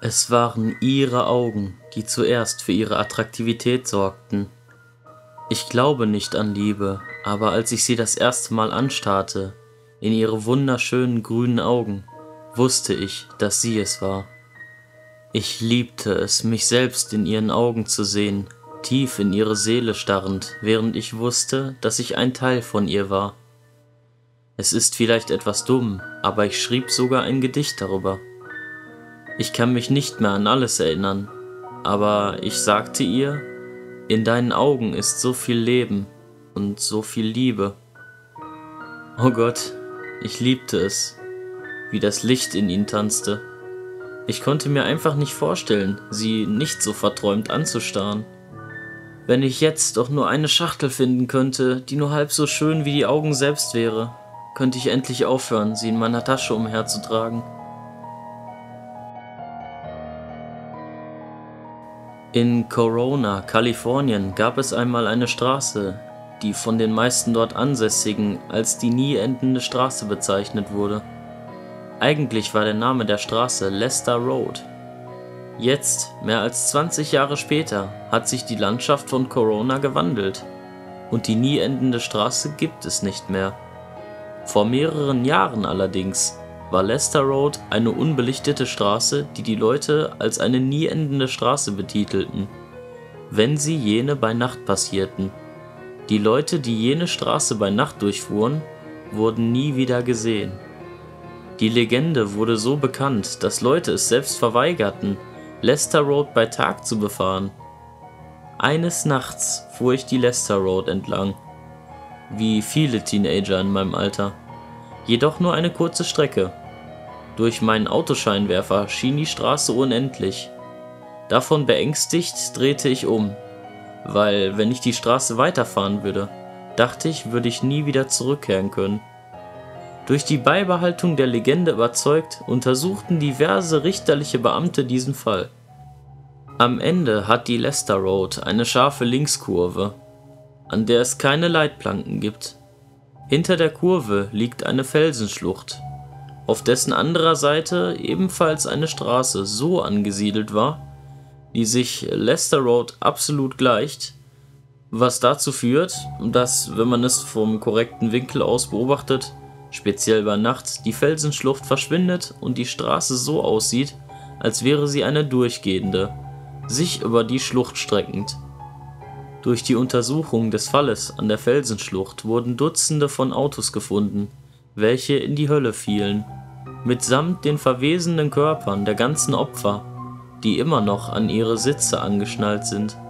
Es waren ihre Augen, die zuerst für ihre Attraktivität sorgten. Ich glaube nicht an Liebe, aber als ich sie das erste Mal anstarrte, in ihre wunderschönen grünen Augen, wusste ich, dass sie es war. Ich liebte es, mich selbst in ihren Augen zu sehen, tief in ihre Seele starrend, während ich wusste, dass ich ein Teil von ihr war. Es ist vielleicht etwas dumm, aber ich schrieb sogar ein Gedicht darüber. Ich kann mich nicht mehr an alles erinnern, aber ich sagte ihr, in deinen Augen ist so viel Leben und so viel Liebe. Oh Gott, ich liebte es, wie das Licht in ihnen tanzte. Ich konnte mir einfach nicht vorstellen, sie nicht so verträumt anzustarren. Wenn ich jetzt doch nur eine Schachtel finden könnte, die nur halb so schön wie die Augen selbst wäre, könnte ich endlich aufhören, sie in meiner Tasche umherzutragen. In Corona, Kalifornien, gab es einmal eine Straße, die von den meisten dort Ansässigen als die nie endende Straße bezeichnet wurde. Eigentlich war der Name der Straße Lester Road. Jetzt, mehr als 20 Jahre später, hat sich die Landschaft von Corona gewandelt und die nie endende Straße gibt es nicht mehr. Vor mehreren Jahren allerdings war Lester Road eine unbelichtete Straße, die die Leute als eine nie endende Straße betitelten, wenn sie jene bei Nacht passierten. Die Leute, die jene Straße bei Nacht durchfuhren, wurden nie wieder gesehen. Die Legende wurde so bekannt, dass Leute es selbst verweigerten, Lester Road bei Tag zu befahren. Eines Nachts fuhr ich die Lester Road entlang, wie viele Teenager in meinem Alter. Jedoch nur eine kurze Strecke. Durch meinen Autoscheinwerfer schien die Straße unendlich. Davon beängstigt drehte ich um, weil, wenn ich die Straße weiterfahren würde, dachte ich, würde ich nie wieder zurückkehren können. Durch die Beibehaltung der Legende überzeugt, untersuchten diverse richterliche Beamte diesen Fall. Am Ende hat die Lester Road eine scharfe Linkskurve, an der es keine Leitplanken gibt. Hinter der Kurve liegt eine Felsenschlucht, auf dessen anderer Seite ebenfalls eine Straße so angesiedelt war, die sich Lester Road absolut gleicht, was dazu führt, dass, wenn man es vom korrekten Winkel aus beobachtet, speziell bei Nacht, die Felsenschlucht verschwindet und die Straße so aussieht, als wäre sie eine durchgehende, sich über die Schlucht streckend. Durch die Untersuchung des Falles an der Felsenschlucht wurden Dutzende von Autos gefunden, welche in die Hölle fielen, mitsamt den verwesenden Körpern der ganzen Opfer, die immer noch an ihre Sitze angeschnallt sind.